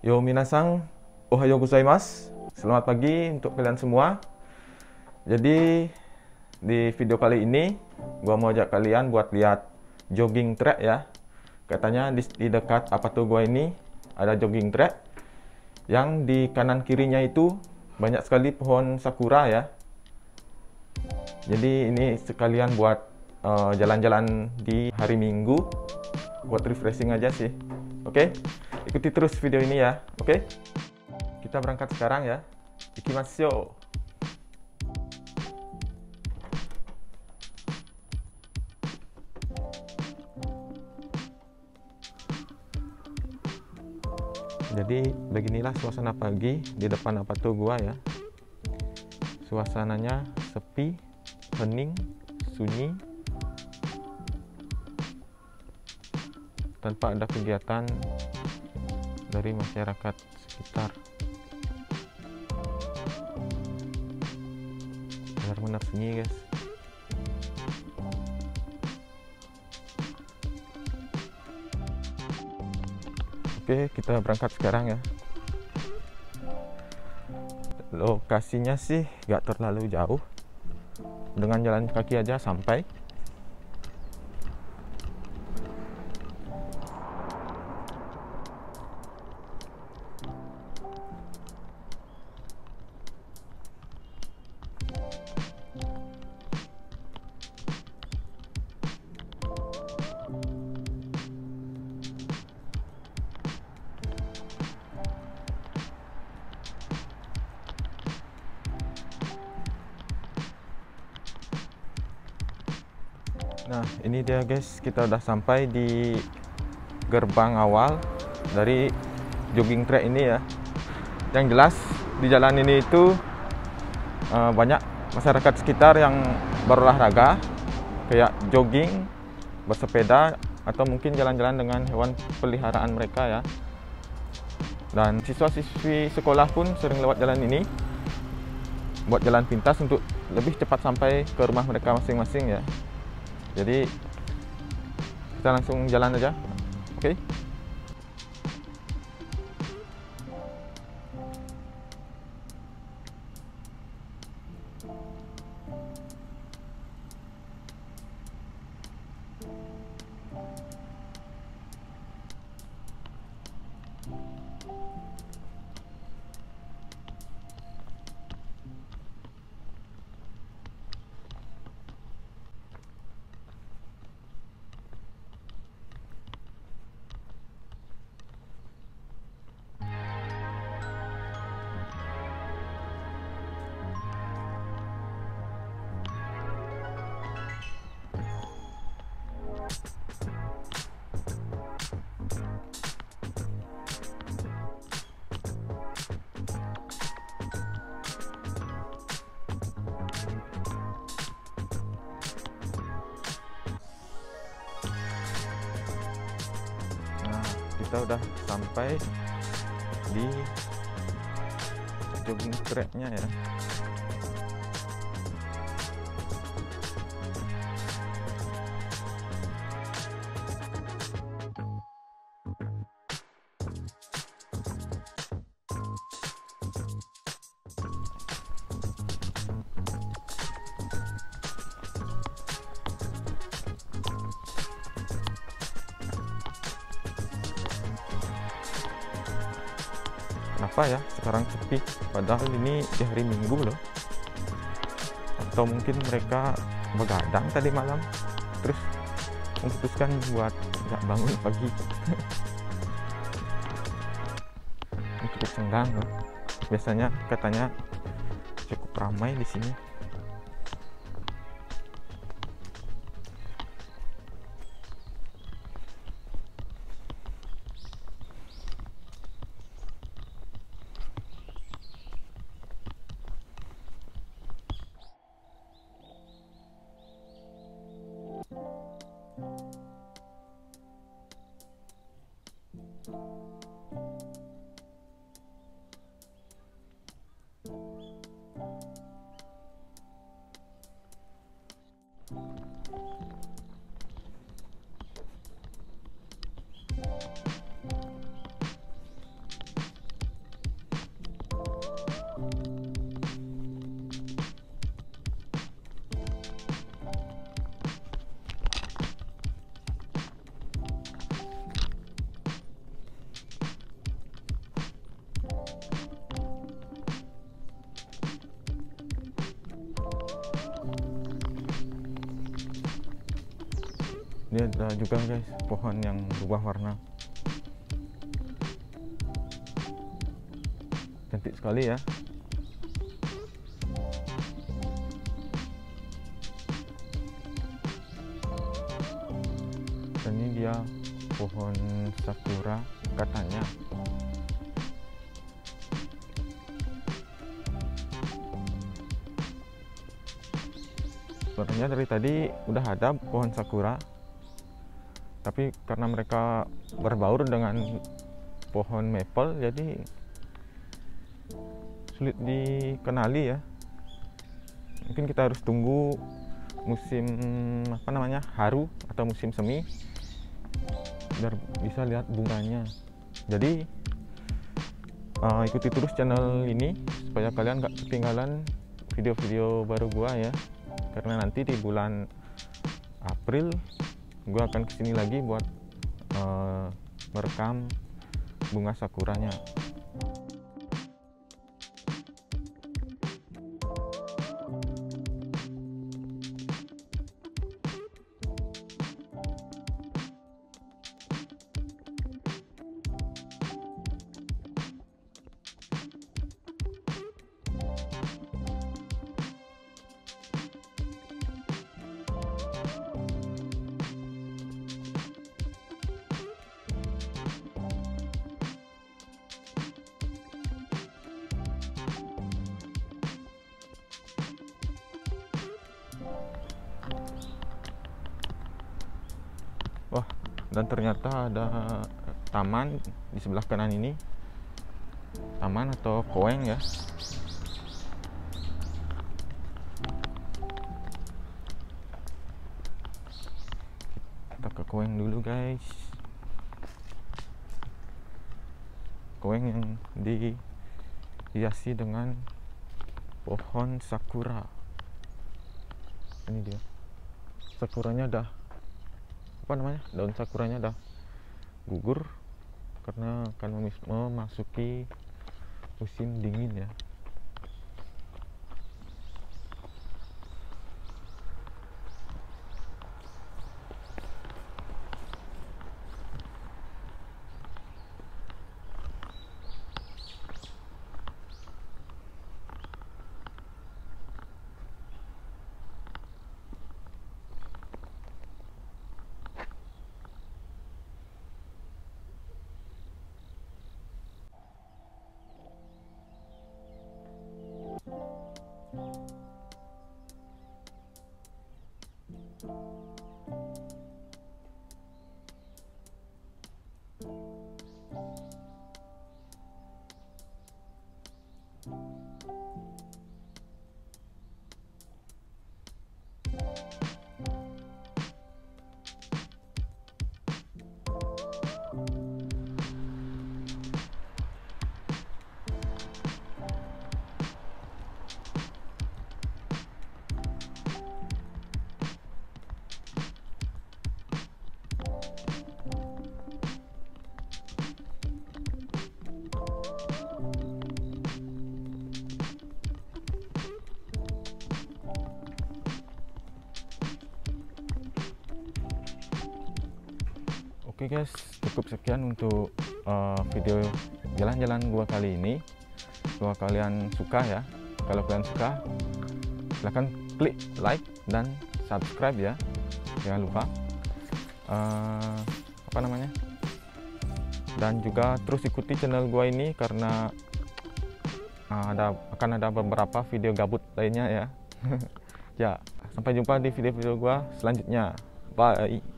Yo minasang, ohayo gozaimasu. Selamat pagi untuk kalian semua. Jadi di video kali ini gua mau ajak kalian buat lihat jogging track ya. Katanya di dekat apa tuh gua ini ada jogging track yang di kanan kirinya itu banyak sekali pohon sakura ya. Jadi ini sekalian buat jalan-jalan di hari Minggu buat refreshing aja sih. Oke, ikuti terus video ini ya. Oke, kita berangkat sekarang ya. Ikimasu. Jadi beginilah suasana pagi di depan apa tuh gua ya. Suasananya sepi, hening, sunyi, tanpa ada kegiatan dari masyarakat sekitar. Benar-benar sunyi guys. Oke, kita berangkat sekarang ya. Lokasinya sih gak terlalu jauh, dengan jalan kaki aja sampai. Nah, ini dia guys, kita udah sampai di gerbang awal dari jogging track ini ya. Yang jelas di jalan ini itu banyak masyarakat sekitar yang berolahraga kayak jogging, bersepeda, atau mungkin jalan-jalan dengan hewan peliharaan mereka ya. Dan siswa-siswi sekolah pun sering lewat jalan ini buat jalan pintas untuk lebih cepat sampai ke rumah mereka masing-masing ya. Jadi kita langsung jalan aja. Oke. Kita udah sampai di jogging tracknya ya. Kenapa ya sekarang sepi, padahal ini di hari Minggu loh. Atau mungkin mereka begadang tadi malam terus memutuskan buat nggak bangun pagi. Cukup senggang loh. Biasanya katanya cukup ramai di sini. Ini ada juga guys pohon yang berubah warna, cantik sekali ya. Dan ini dia pohon sakura katanya. Sebenarnya dari tadi udah ada pohon sakura, tapi karena mereka berbaur dengan pohon maple jadi sulit dikenali ya. Mungkin kita harus tunggu musim haru atau musim semi biar bisa lihat bunganya. Jadi ikuti terus channel ini supaya kalian gak ketinggalan video-video baru gua ya, karena nanti di bulan April gua akan kesini lagi buat merekam bunga sakuranya. Wah, dan ternyata ada taman di sebelah kanan ini, taman atau koeng ya. Kita ke koeng dulu guys. Koeng yang dihiasi dengan pohon sakura. Ini dia, sakuranya dah daun sakuranya dah gugur karena akan memasuki musim dingin ya. Oke guys, cukup sekian untuk video jalan-jalan gua kali ini. Semoga kalian suka ya. Kalau kalian suka, silahkan klik like dan subscribe ya. Jangan lupa dan juga terus ikuti channel gua ini karena akan ada beberapa video gabut lainnya ya. Ya, sampai jumpa di video-video gua selanjutnya. Bye.